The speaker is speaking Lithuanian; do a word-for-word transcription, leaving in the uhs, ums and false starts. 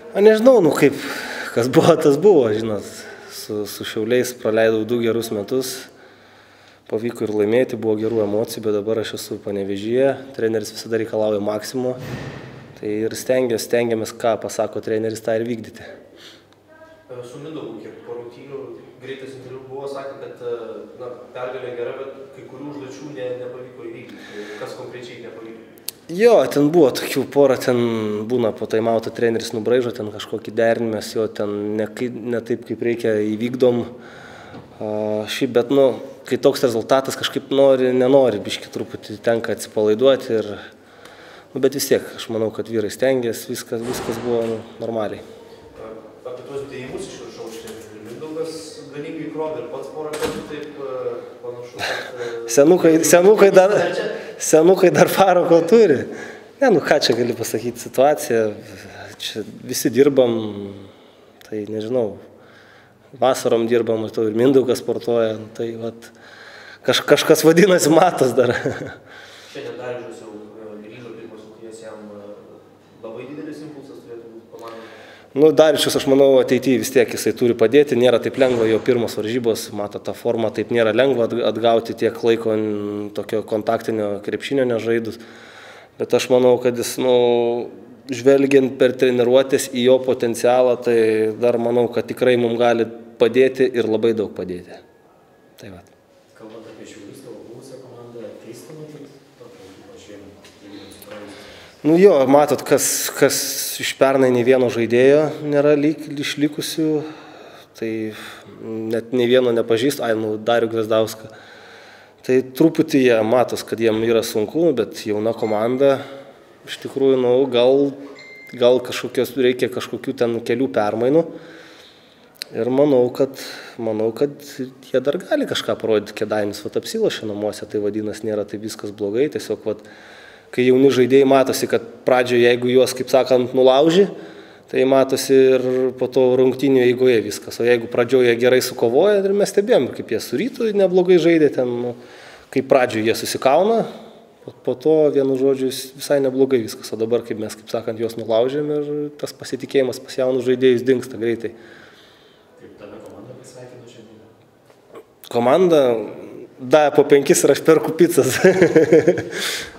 A nežinau, nu kaip, kas buvo, tas buvo, žinot, su, su Šiauliais praleidau du gerus metus, pavyko ir laimėti, buvo gerų emocijų, bet dabar aš esu Panevėžyje, treneris visada reikalauja maksimumo, tai ir stengiamės, stengiamės, ką pasako treneris, tą ir vykdyti. Su Mindaugu, kiek po rungtynių greitas interviu buvo, sakė, kad na, pergalė gera, bet kai kurių užduočių ne, nepavyko įvykdyti. Kas konkrečiai nepavyko? Jo, ten buvo tokių porą, ten būna po taimauto treneris nubraižo, ten kažkokį derinį mes jo ten ne, ne taip, kaip reikia įvykdom. Šiaip, bet, nu, kai toks rezultatas kažkaip nori, nenori, biški truputį tenka atsipalaiduoti ir, nu, bet vis tiek, aš manau, kad vyrai stengiasi, viskas, viskas buvo nu, normaliai. Apie tuos dėjimus iš viršaus, Mindaugas galingai krovė ir pats porą kartų taip panašu, kad... Senukai, senukai, dar, senukai dar parako turi. Ne, nu ką čia gali pasakyti, situacija, čia visi dirbam, tai nežinau, vasarom dirbam, ir Mindaugas sportuoja, tai vat, kaž, kažkas vadinasi matas dar. Šiandien Darius jau grįžo pirmos rungtynės, jam labai didelis impulsas turėtų būti komandai. Nu, Daričius, aš manau, ateityje vis tiek jisai turi padėti, nėra taip lengva, jo pirmos varžybos, mato tą formą, taip nėra lengva atgauti tiek laiko tokio kontaktinio krepšinio nežaidus, bet aš manau, kad jis, nu, žvelgiant per treniruotės į jo potencialą, tai dar manau, kad tikrai mums gali padėti ir labai daug padėti. Tai va. Kalbant apie Šiaulius, tavo buvusią komandą, keista matyti tokio pažymį, lyginant su praėjusiu? Nu jo, matot, kas, kas iš pernai nei vieno žaidėjo nėra lyg, išlikusių, tai net nei vieno nepažįstu, ai, nu, Darių Gvezdauską. Tai truputį jie matos, kad jiem yra sunku, bet jauna komanda, iš tikrųjų, nu, gal, gal kažkokios, reikia kažkokių ten kelių permainų. Ir manau, kad, manau, kad jie dar gali kažką parodyti. Kėdainis vat apsilošė namuose, tai vadinasi, nėra taip viskas blogai, tiesiog vat, kai jauni žaidėjai matosi, kad pradžioje, jeigu juos, kaip sakant, nulauži, tai matosi ir po to rungtynių eigoje viskas. O jeigu pradžioje gerai sukovoja, ir mes stebėjom, kaip jie su Rytu neblogai žaidė, ten, nu, kaip pradžioje jie susikauna, po to, vienu žodžiu, visai neblogai viskas. O dabar, kaip mes, kaip sakant, juos nulaužėm ir tas pasitikėjimas pas jaunus žaidėjus dingsta greitai. Kaip tave komanda pasveikino šiandien? Komanda davė po penkis ir aš perku picas.